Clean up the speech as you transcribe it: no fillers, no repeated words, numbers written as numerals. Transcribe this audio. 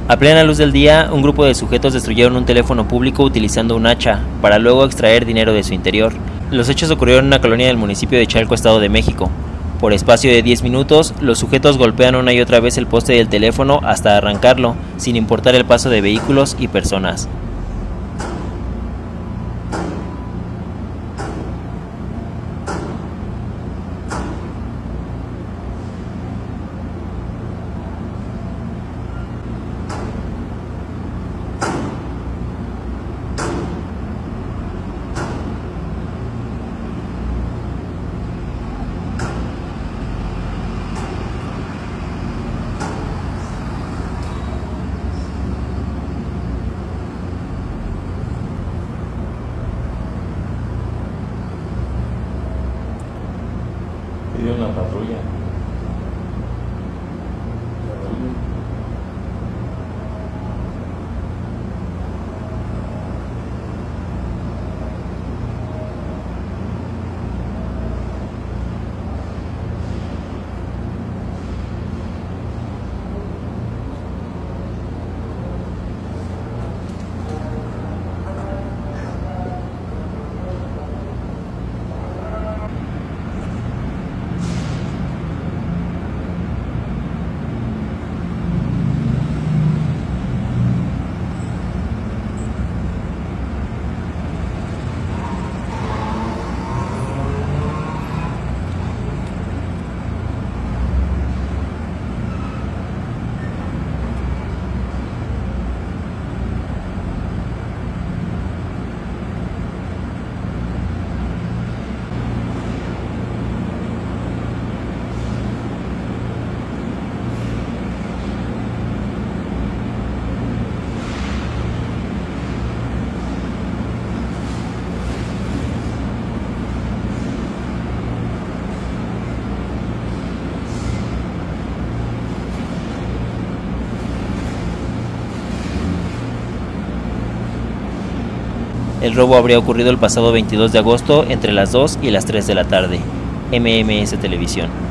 A plena luz del día, un grupo de sujetos destruyeron un teléfono público utilizando un hacha, para luego extraer dinero de su interior. Los hechos ocurrieron en una colonia del municipio de Chalco, Estado de México. Por espacio de 10 minutos, los sujetos golpean una y otra vez el poste del teléfono hasta arrancarlo, sin importar el paso de vehículos y personas. Pidió una patrulla. El robo habría ocurrido el pasado 22 de agosto entre las 2 y las 3 de la tarde. MMS Televisión.